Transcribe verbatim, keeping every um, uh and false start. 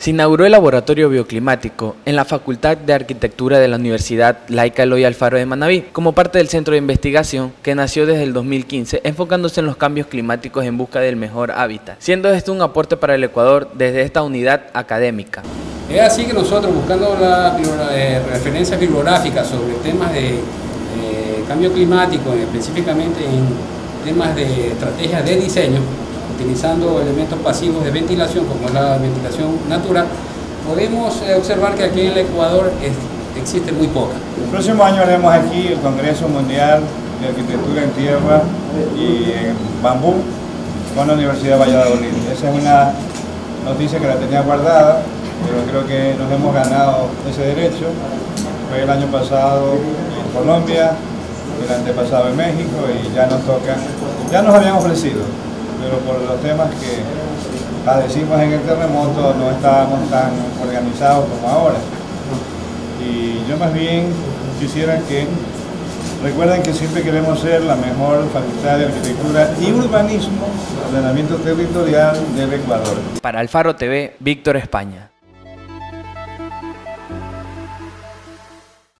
Se inauguró el Laboratorio Bioclimático en la Facultad de Arquitectura de la Universidad Laica Eloy Alfaro de Manabí, como parte del centro de investigación que nació desde el dos mil quince, enfocándose en los cambios climáticos en busca del mejor hábitat, siendo esto un aporte para el Ecuador desde esta unidad académica. Es así que nosotros, buscando la eh, referencia bibliográfica sobre temas de eh, cambio climático, específicamente en temas de estrategias de diseño, utilizando elementos pasivos de ventilación, como es la ventilación natural, podemos eh, observar que aquí en el Ecuador es, existe muy poca. El próximo año haremos aquí el Congreso Mundial de Arquitectura en Tierra y en Bambú con la Universidad de Valladolid. Esa es una noticia que la tenía guardada, pero creo que nos hemos ganado ese derecho. Fue el año pasado en Colombia, el antepasado en México y ya nos toca, ya nos habían ofrecido, pero por los temas que padecimos en el terremoto no estábamos tan organizados como ahora. Y yo más bien quisiera que recuerden que siempre queremos ser la mejor facultad de arquitectura y urbanismo, ordenamiento territorial del Ecuador. Para Alfaro T V, Víctor España.